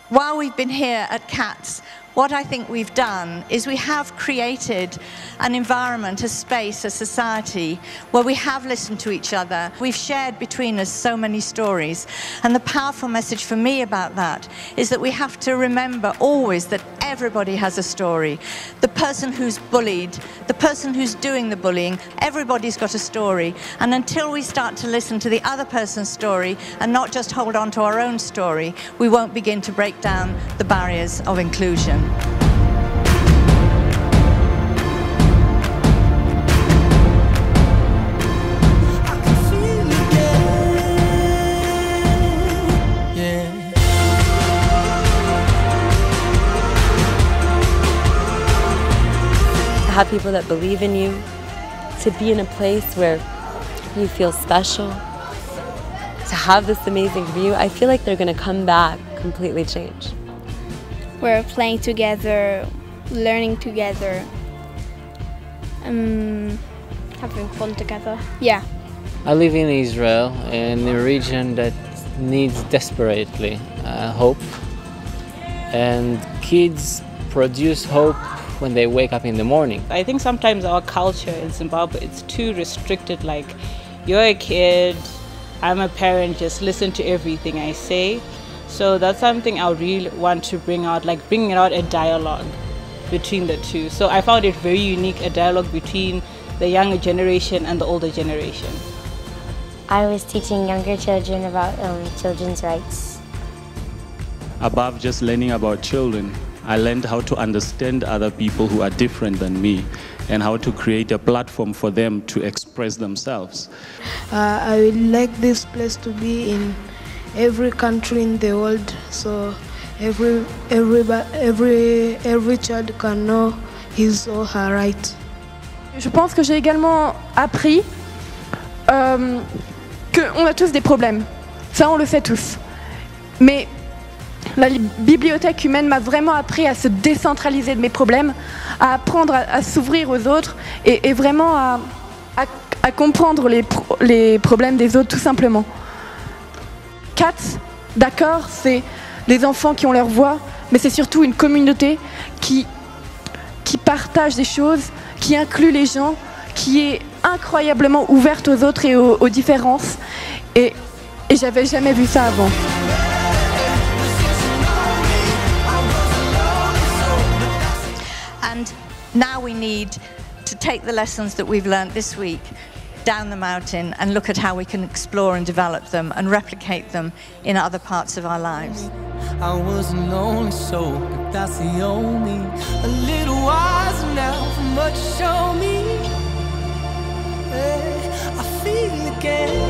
While we've been here at CATS, what I think we've done is we have created an environment, a space, a society where we have listened to each other. We've shared between us so many stories. And the powerful message for me about that is that we have to remember always that everybody has a story. The person who's bullied, the person who's doing the bullying, everybody's got a story. And until we start to listen to the other person's story and not just hold on to our own story, we won't begin to break down the barriers of inclusion. To have people that believe in you, to be in a place where you feel special, to have this amazing view, I feel like they're going to come back completely changed. We're playing together, learning together, having fun together. Yeah. I live in Israel, in a region that needs desperately hope, and kids produce hope when they wake up in the morning. I think sometimes our culture in Zimbabwe, it's too restricted, like, you're a kid, I'm a parent, just listen to everything I say. So that's something I really want to bring out, like bringing out a dialogue between the two. So I found it very unique, a dialogue between the younger generation and the older generation. I was teaching younger children about children's rights. Above just learning about children, I learned how to understand other people who are different than me and how to create a platform for them to express themselves. I would like this place to be in every country in the world, so every child can know his or her right. Je pense que j'ai également appris qu'on a tous des problèmes. Ça, on le sait tous. Mais la bibliothèque humaine m'a vraiment appris à se décentraliser de mes problèmes, à apprendre à s'ouvrir aux autres et vraiment à comprendre les problèmes des autres, tout simplement. CATS, d'accord, c'est des enfants qui ont leur voix, mais c'est surtout une communauté qui partage des choses, qui inclut les gens, qui est incroyablement ouverte aux autres et aux différences. Et j'avais jamais vu ça avant. And now we need to take the lessons that we've learned this week down the mountain and look at how we can explore and develop them and replicate them in other parts of our lives. I was a lonely soul, but that's the only. A little wiser now for much show me. I feel again.